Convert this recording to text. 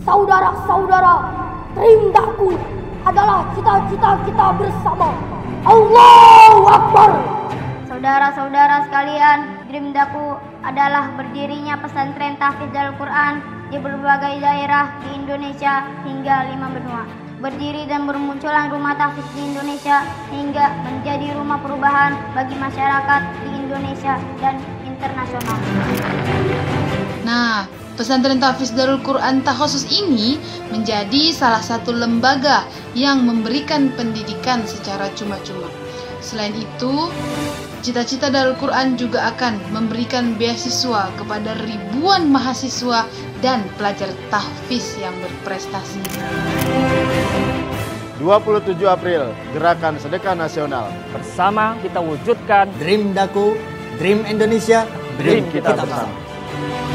Saudara-saudara, Trimdaku adalah cita-cita kita bersama. Allahu Akbar. Saudara-saudara sekalian, Trimdaku adalah berdirinya pesantren tahfiz Al-Quran di berbagai daerah di Indonesia hingga 5 benua. Berdiri dan bermunculan rumah tahfiz di Indonesia hingga menjadi rumah perubahan bagi masyarakat di Indonesia dan internasional. Nah, pesantren tahfiz Darul Quran Takhusus ini menjadi salah satu lembaga yang memberikan pendidikan secara cuma-cuma. Selain itu, cita-cita Darul Quran juga akan memberikan beasiswa kepada ribuan mahasiswa dan pelajar tahfiz yang berprestasi. 27 April, Gerakan Sedekah Nasional. Bersama kita wujudkan Dream Daku, Dream Indonesia, Dream kita bersama.